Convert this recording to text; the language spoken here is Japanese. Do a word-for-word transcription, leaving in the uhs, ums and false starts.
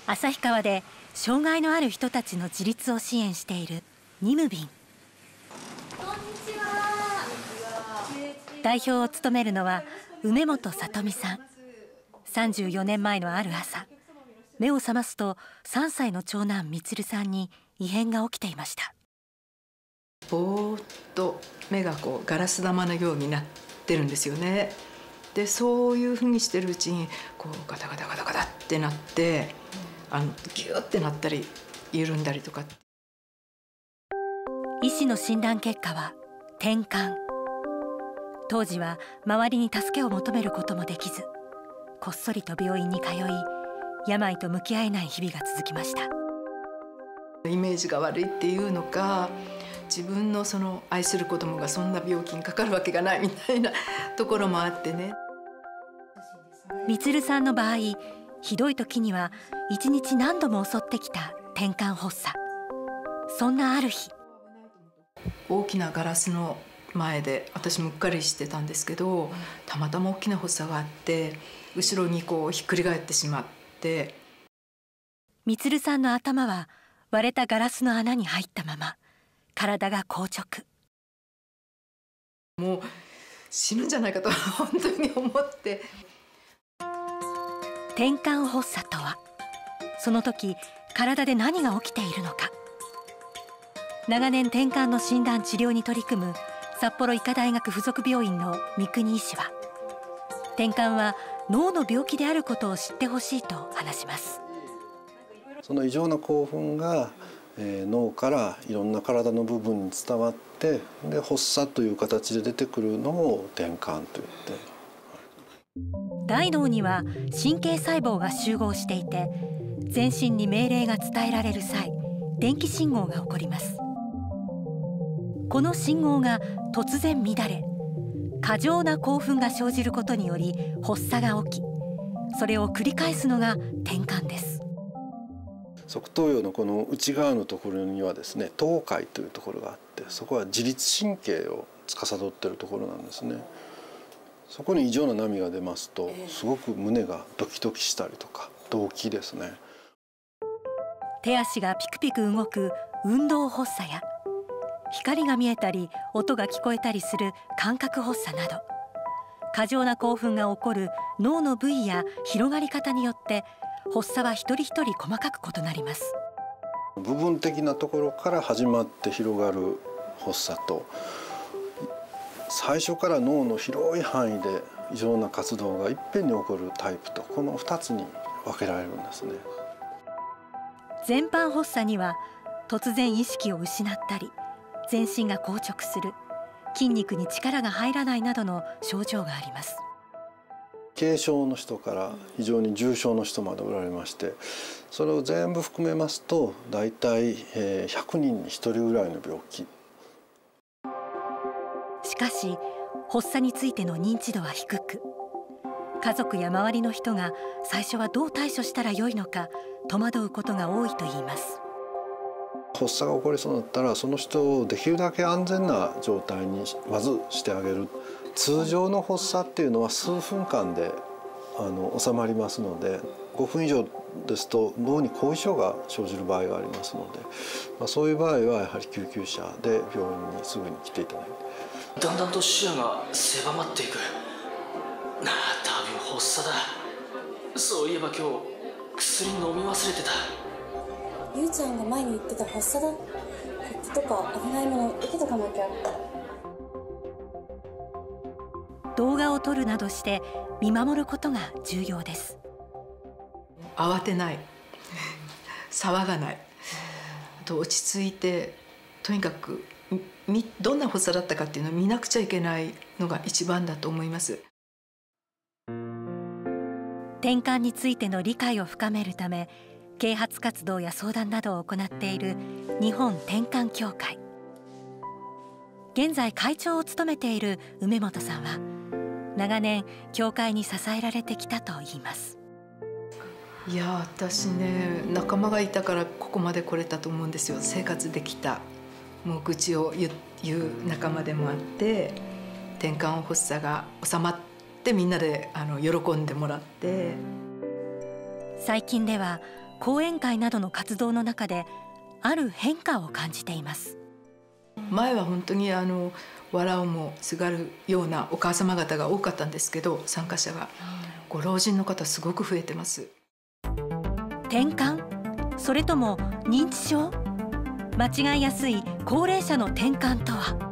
旭川で障害のある人たちの自立を支援しているニムビン。代表を務めるのは梅本さとみさん。さんじゅうよねんまえのある朝、目を覚ますとさんさいの長男みつるさんに異変が起きていました。 ぼーっと目がこうガラス玉のようになってるんですよね。でそういうふうにしてるうちにこうガタガタガタガタってなって、あのギューってなったり緩んだりとか。 医師の診断結果はてんかん。当時は周りに助けを求めることもできず、こっそりと病院に通い病と向き合えない日々が続きました。 イメージが悪いっていうのか、自分のその愛する子供がそんな病気にかかるわけがないみたいなところもあってね。 みつるさんの場合、ひどい時にはいちにち何度も襲ってきたてんかん発作。そんなある日、 大きなガラスの前で私もうっかりしてたんですけど、たまたま大きな発作があって後ろにこうひっくり返ってしまって、 みつるさんの頭は割れたガラスの穴に入ったまま、体が硬直。 もう死ぬんじゃないかと本当に思って。 てんかん発作とは、その時体で何が起きているのか。長年てんかんの診断治療に取り組む札幌医科大学附属病院の三國医師は、てんかんは脳の病気であることを知ってほしいと話します。 その異常な興奮が、えー、脳からいろんな体の部分に伝わって、で発作という形で出てくるのをてんかんといって。 大脳には神経細胞が集合していて、全身に命令が伝えられる際、電気信号が起こります。この信号が突然乱れ、過剰な興奮が生じることにより発作が起き、それを繰り返すのがてんかんです。 側頭葉のこの内側のところにはですね、頭蓋というところがあって、そこは自律神経を司っているところなんですね。そこに異常な波が出ますと、すごく胸がドキドキしたりとか、動悸ですね。 手足がピクピク動く運動発作や、光が見えたり音が聞こえたりする感覚発作など、過剰な興奮が起こる脳の部位や広がり方によって発作は一人一人細かく異なります。 部分的なところから始まって広がる発作と、最初から脳の広い範囲で異常な活動がいっぺんに起こるタイプと、このふたつに分けられるんですね。 全般発作には突然意識を失ったり、全身が硬直する、筋肉に力が入らないなどの症状があります。 軽症の人から非常に重症の人までおられまして、それを全部含めますとだいたいひゃくにんにひとりぐらいの病気。 しかし発作についての認知度は低く、家族や周りの人が最初はどう対処したらよいのか戸惑うことが多いといいます。 発作が起こりそうだったら、その人をできるだけ安全な状態にまずしてあげる。通常の発作っていうのは数分間であの収まりますので、ごふん以上ですと脳に後遺症が生じる場合がありますので、まあ、そういう場合はやはり救急車で病院にすぐに来ていただいて。 だんだんと視野が狭まっていく。なあ、多分発作だ。そういえば今日薬飲み忘れてた。 ゆうちゃんが前に言ってた発作だ。コップとか危ないもの受けとかなきゃ。 動画を撮るなどして見守ることが重要です。 慌てない騒がない、あと落ち着いて、とにかくどんな発作だったかっていうのを見なくちゃいけないのが一番だと思います。 てんかんについての理解を深めるため、啓発活動や相談などを行っている日本てんかん協会。現在会長を務めている梅本さんは、長年協会に支えられてきたといいます。 いや、私ね、仲間がいたからここまで来れたと思うんですよ。生活できた、もう愚痴を言う、言う仲間でもあって、てんかん発作が収まってみんなであの喜んでもらって。 最近では講演会などの活動の中である変化を感じています。 前は本当にあの笑うもすがるようなお母様方が多かったんですけど、参加者がご老人の方すごく増えてます。 転換、それとも認知症？間違いやすい高齢者の転換とは。